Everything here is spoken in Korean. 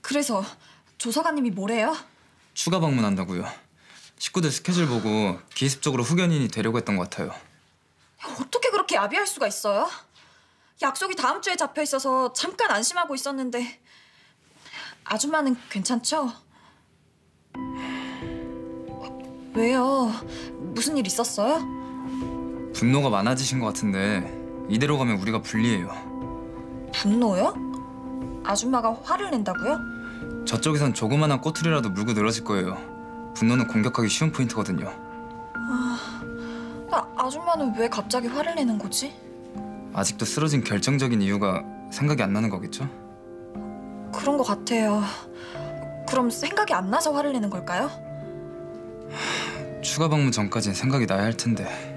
그래서 조사관님이 뭐래요? 추가 방문한다고요. 식구들 스케줄 보고 기습적으로 후견인이 되려고 했던 것 같아요. 어떻게 그렇게 야비할 수가 있어요? 약속이 다음 주에 잡혀 있어서 잠깐 안심하고 있었는데 아줌마는 괜찮죠? 왜요? 무슨 일 있었어요? 분노가 많아지신 것 같은데 이대로 가면 우리가 불리해요. 분노요? 아줌마가 화를 낸다고요? 저쪽에선 조그만한 꼬투리라도 물고 늘어질 거예요. 분노는 공격하기 쉬운 포인트거든요. 아줌마는 왜 갑자기 화를 내는 거지? 아직도 쓰러진 결정적인 이유가 생각이 안 나는 거겠죠? 그런 것 같아요. 그럼 생각이 안 나서 화를 내는 걸까요? 추가 방문 전까진 생각이 나야 할 텐데.